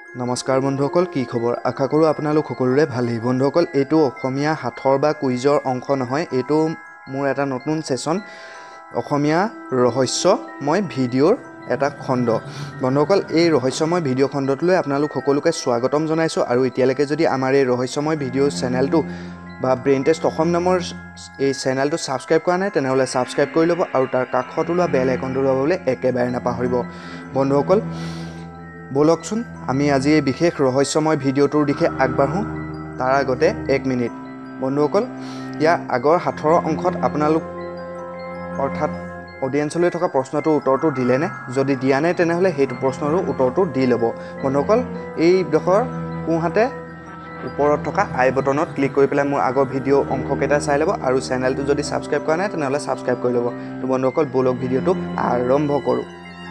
নমস্কাৰ বন্ধুসকল, কি খবৰ? আশা কৰোঁ আপোনালোক সকলোৰে ভালেই। বন্ধুসকল, এইটো অসমীয়া সাঁথৰ বা কুইজৰ অংশ নহয়, এইটো মোৰ এটা নতুন ছেশ্যন, অসমীয়া ৰহস্যময় ভিডিঅ'ৰ এটা খণ্ড। বন্ধুসকল, এই ৰহস্যময় ভিডিঅ' খণ্ডটোলৈ আপোনালোক সকলোকে স্বাগতম জনাইছোঁ। আৰু এতিয়ালৈকে যদি আমাৰ এই ৰহস্যময় ভিডিঅ' চেনেলটো বা ব্ৰেইন টেষ্ট অসম নামৰ এই চেনেলটো ছাবস্ক্ৰাইব কৰা নাই, তেনেহ'লে ছাবস্ক্ৰাইব কৰি ল'ব আৰু তাৰ কাষত ওলোৱা বেল আইকনটো দবাবলৈ একেবাৰে নাপাহৰিব। বন্ধুসকল, ব'লকচোন আমি আজি এই বিশেষ ৰহস্যময় ভিডিঅ'টোৰ দিশে আগবাঢ়োঁ। তাৰ আগতে 1 মিনিট। বন্ধুসকল, ইয়াৰ আগৰ সাঁথৰৰ অংশত আপোনালোক অৰ্থাৎ অডিয়েঞ্চলৈ থকা প্ৰশ্নটোৰ উত্তৰটো দিলেনে? যদি দিয়া নাই তেনেহ'লে সেইটো প্ৰশ্নৰো উত্তৰটো দি ল'ব। বন্ধুসকল, এইডোখৰ সোঁহাতে ওপৰত থকা আই বটনত ক্লিক কৰি পেলাই মোৰ আগৰ ভিডিঅ' অংশকেইটা চাই ল'ব আৰু চেনেলটো যদি ছাবস্ক্ৰাইব কৰা নাই তেনেহ'লে ছাবস্ক্ৰাইব কৰি ল'ব। তো বন্ধুসকল, ব'লক ভিডিঅ'টো আৰম্ভ কৰোঁ।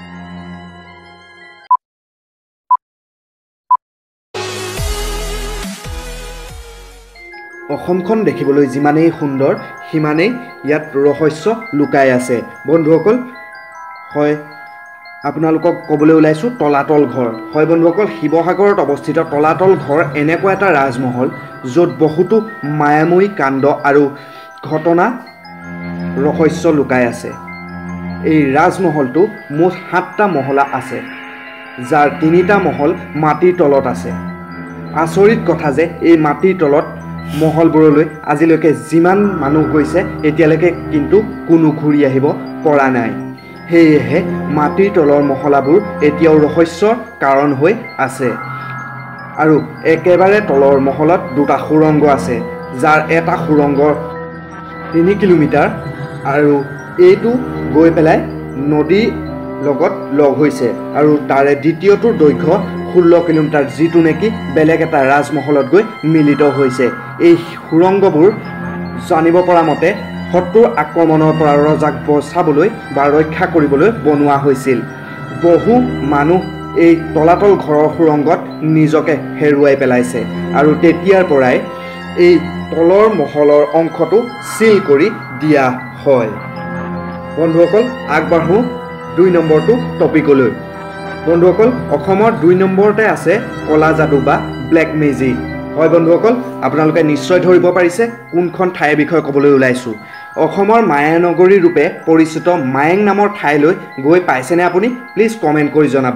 অসমখন দেখিবলৈ যিমানেই সুন্দৰ সিমানেই ইয়াত ৰহস্য লুকাই আছে। বন্ধুসকল, হয়, আপোনালোকক ক'বলৈ ওলাইছোঁ তলাতল ঘৰ। হয় বন্ধুসকল, শিৱসাগৰত অৱস্থিত তলাতল ঘৰ এনেকুৱা এটা ৰাজমহল য'ত বহুতো মায়াময়ী কাণ্ড আৰু ঘটনা ৰহস্য লুকাই আছে। এই ৰাজমহলটো মুঠ 7টা মহলা আছে, যাৰ 3টা মহল মাটিৰ তলত আছে। আচৰিত কথা যে এই মাটিৰ তলত মহলবোৰলৈ আজিলৈকে যিমান মানুহ গৈছে এতিয়ালৈকে কিন্তু কোনো ঘূৰি আহিব পৰা নাই। সেয়েহে মাটিৰ তলৰ মহলাবোৰ এতিয়াও ৰহস্যৰ কাৰণ হৈ আছে। আৰু একেবাৰে তলৰ মহলত 2টা সুৰংগ আছে, যাৰ এটা সুৰংগ 3 কিলোমিটাৰ আৰু এইটো গৈ পেলাই নদীৰ লগত লগ হৈছে আৰু তাৰে দ্বিতীয়টোৰ দৈৰ্ঘ্য 16 কিলোমিটাৰ, যিটো নেকি বেলেগ এটা ৰাজমহলত গৈ মিলিত হৈছে। এই সুৰংগবোৰ জানিব পৰা মতে শত্ৰুৰ আক্ৰমণৰ পৰা ৰজাক বচাবলৈ বা ৰক্ষা কৰিবলৈ বনোৱা হৈছিল। বহু মানুহ এই তলাতল ঘৰৰ সুৰংগত নিজকে হেৰুৱাই পেলাইছে আৰু তেতিয়াৰ পৰাই এই তলৰ মহলৰ অংশটো চিল কৰি দিয়া হয়। বন্ধুসকল, আগবাঢ়োঁ 2 নম্বৰটো টপিকলৈ। বন্ধুসকল, অসমৰ 2 নম্বৰতে আছে কলা যাদু বা ব্লেক মেজিক। হয় বন্ধুসকল, আপোনালোকে নিশ্চয় ধৰিব পাৰিছে কোনখন ঠাইৰ বিষয়ে ক'বলৈ ওলাইছোঁ। অসমৰ মায়ানগৰী ৰূপে পৰিচিত মায়েং নামৰ ঠাইলৈ গৈ পাইছেনে আপুনি? প্লিজ কমেণ্ট কৰি জনাব।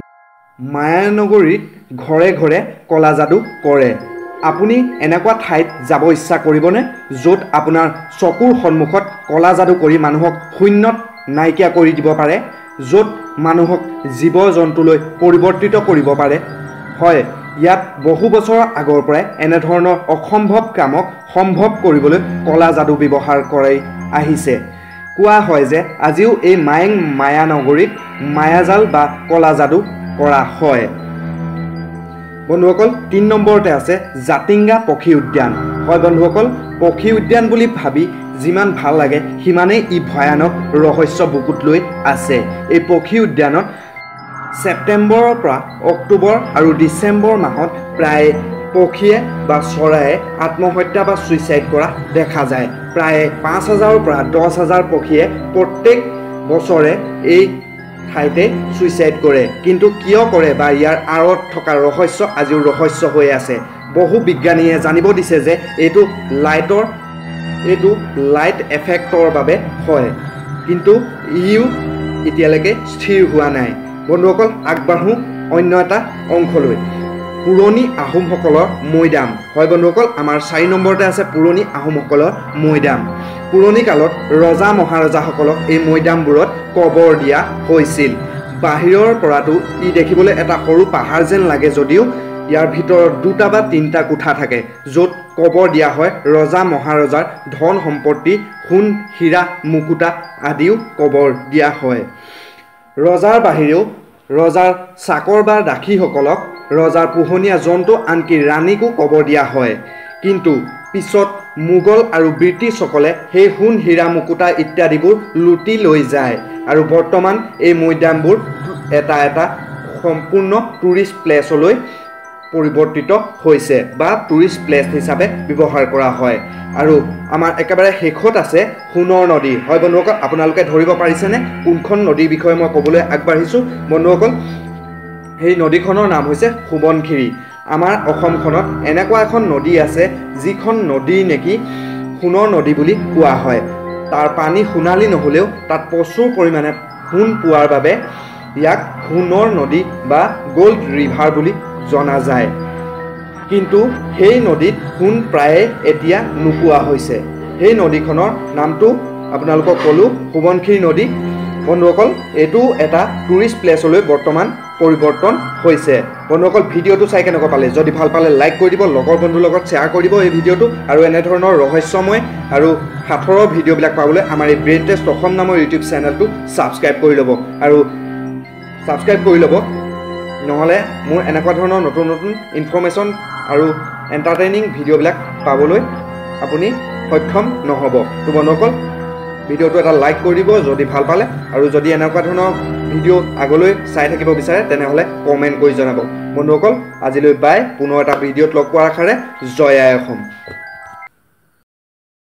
মায়ানগৰীত ঘৰে ঘৰে কলা যাদু কৰে। আপুনি এনেকুৱা ঠাইত যাব ইচ্ছা কৰিবনে য'ত আপোনাৰ চকুৰ সন্মুখত কলা যাদু কৰি মানুহক শূন্যত নাইকিয়া কৰি দিব পাৰে, য'ত মানুহক জীৱ জন্তুলৈ পৰিৱৰ্তিত কৰিব পাৰে? হয়, ইয়াত বহু বছৰৰ আগৰ পৰাই এনেধৰণৰ অসম্ভৱ কামক সম্ভৱ কৰিবলৈ কলা যাদু ব্যৱহাৰ কৰি আহিছে। কোৱা হয় যে আজিও এই মায়ানগৰীত মায়াজাল বা কলা যাদু কৰা হয়। বন্ধুসকল, 3 নম্বৰতে আছে জাতিংগা পক্ষী উদ্যান। হয় বন্ধুসকল, পক্ষী উদ্যান বুলি ভাবি যিমান ভাল লাগে সিমানেই ই ভয়ানক ৰহস্য বুকুত লৈ আছে। এই পক্ষী উদ্যানত ছেপ্টেম্বৰৰ পৰা অক্টোবৰ আৰু ডিচেম্বৰ মাহত প্ৰায় পক্ষীয়ে বা চৰায়ে আত্মহত্যা বা ছুইচাইড কৰা দেখা যায়। প্ৰায় 5,000ৰ পৰা 10,000 পক্ষীয়ে প্ৰত্যেক বছৰে এই ঠাইতে ছুইচাইড কৰে। কিন্তু কিয় কৰে বা ইয়াৰ আঁৰত থকা ৰহস্য আজিও ৰহস্য হৈ আছে। বহু বিজ্ঞানীয়ে জানিব দিছে যে এইটো লাইট এফেক্টৰ বাবে হয়, কিন্তু ইও এতিয়ালৈকে স্থিৰ হোৱা নাই। বন্ধুসকল, আগবাঢ়োঁ অন্য এটা অংশলৈ, পুৰণি আহোমসকলৰ মৈদাম। হয় বন্ধুসকল, আমাৰ 4 নম্বৰতে আছে পুৰণি আহোমসকলৰ মৈদাম। পুৰণি কালত ৰজা মহাৰজাসকলক এই মৈদামবোৰত কবৰ দিয়া হৈছিল। বাহিৰৰ পৰাতো ই দেখিবলৈ এটা সৰু পাহাৰ যেন লাগে, যদিও ইয়াৰ ভিতৰত 2টা বা 3টা কোঠা থাকে, য'ত কবৰ দিয়া হয় ৰজা মহাৰজাৰ ধন সম্পত্তি, সোণ, হীৰা, মুকুতা আদিও কবৰ দিয়া হয়। ৰজাৰ বাহিৰেও ৰজাৰ চাকৰ বা দাসীসকলক, ৰজাৰ পোহনীয়া জন্তু, আনকি ৰাণীকো কবৰ দিয়া হয়। কিন্তু পিছত মোগল আৰু ব্ৰিটিছসকলে সেই সোণ, হীৰা, মুকুতা ইত্যাদিবোৰ লুটি লৈ যায় আৰু বৰ্তমান এই মৈদামবোৰ এটা সম্পূৰ্ণ টুৰিষ্ট প্লেচলৈ পৰিৱৰ্তিত হৈছে বা টুৰিষ্ট প্লেচ হিচাপে ব্যৱহাৰ কৰা হয়। আৰু আমাৰ একেবাৰে শেষত আছে সোণৰ নদী। হয় বন্ধুসকল, আপোনালোকে ধৰিব পাৰিছেনে কোনখন নদীৰ বিষয়ে মই ক'বলৈ আগবাঢ়িছোঁ? বন্ধুসকল, সেই নদীখনৰ নাম হৈছে সোৱণশিৰি। আমাৰ অসমখনত এনেকুৱা এখন নদী আছে যিখন নদী নেকি সোণৰ নদী বুলি কোৱা হয়। তাৰ পানী সোণালী নহ'লেও তাত প্ৰচুৰ পৰিমাণে সোণ পোৱাৰ বাবে ইয়াক সোণৰ নদী বা গ'ল্ড ৰিভাৰ বুলি জনা যায়। কিন্তু সেই নদীত সোণ প্ৰায়ে এতিয়া নোপোৱা হৈছে। সেই নদীখনৰ নামটো আপোনালোকক ক'লোঁ সোৱণশিৰি নদী। বন্ধুসকল এইটো এটা টুৰিষ্ট প্লেচলৈ বৰ্তমান পৰিৱৰ্তন হৈছে। বন্ধুসকল ভিডিঅ'টো চাই কেনেকুৱা পালে? যদি ভাল পালে লাইক কৰি দিব, লগৰ বন্ধুৰ লগত শ্বেয়াৰ কৰি দিব এই ভিডিঅ'টো, আৰু এনেধৰণৰ ৰহস্যময় আৰু সাঁথৰৰ ভিডিঅ'বিলাক পাবলৈ আমাৰ এই ব্ৰেইন টেষ্ট অসম নামৰ ইউটিউব চেনেলটো ছাবস্ক্ৰাইব কৰি ল'ব। আৰু ছাবস্ক্ৰাইব কৰি ল'ব, নহ'লে মোৰ এনেকুৱা ধৰণৰ নতুন নতুন ইনফৰ্মেশ্যন আৰু এণ্টাৰটেইনিং ভিডিঅ'বিলাক পাবলৈ আপুনি সক্ষম নহ'ব। তো বন্ধুসকল ভিডিঅ'টো এটা লাইক কৰি দিব যদি ভাল পালে, আৰু যদি এনেকুৱা ধৰণৰ ভিডিঅ' আগলৈ চাই থাকিব বিচাৰে তেনেহ'লে কমেণ্ট কৰি জনাব। বন্ধুসকল আজিলৈ বাই। পুনৰ এটা ভিডিঅ'ত লগ পোৱাৰ আশাৰে জয় আই অসম।